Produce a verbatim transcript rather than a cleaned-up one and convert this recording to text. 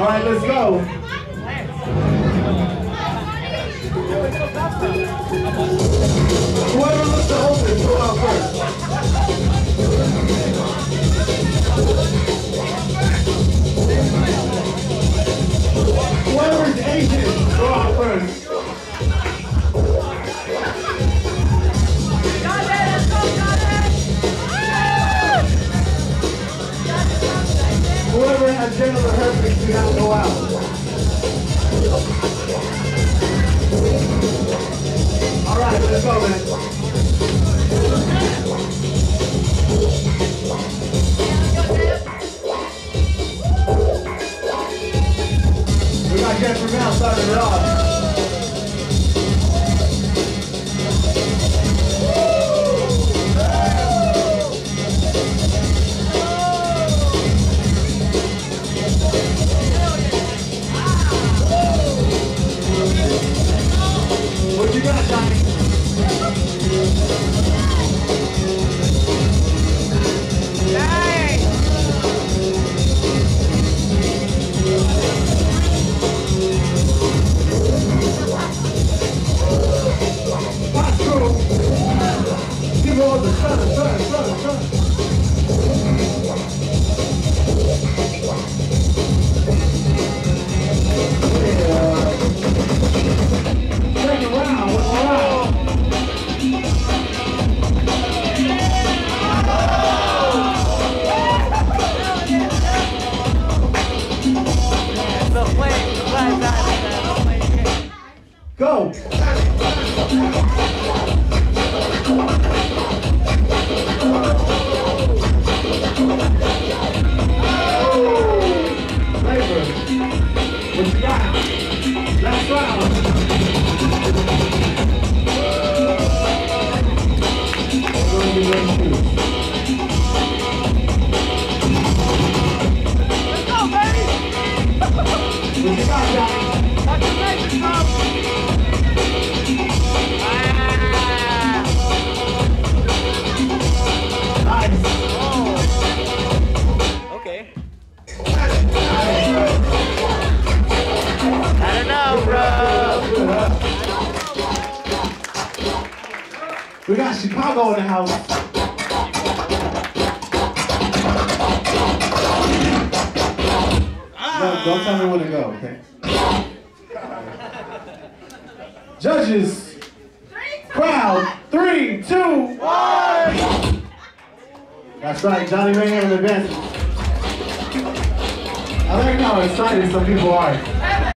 All right, let's go. Whoever looks to open, go out first. Whoever's Asian, go out first. Got it, let's go, got it! Whoever has genital herpes, do not go out. All right, let's go, man. We got Jeffrey Brown starting it off. What you got, Johnny? Nice! Hot crew. Give me all the sun, sun, sun, sun. Second round, what's the round? The flame, the flame, the flame. Go! Flavor. What you got? Last round. We're gonna be ready to. Let's go, baby! What you got, Johnny? Watch your legs, Tom! Ah! Nice. Oh. Okay. I don't know, bro. We got Chicago in the house. Don't, don't tell me when to go, okay? Judges, crowd, three, two, one. That's right, Johnny Mayhem advances. I like how excited some people are.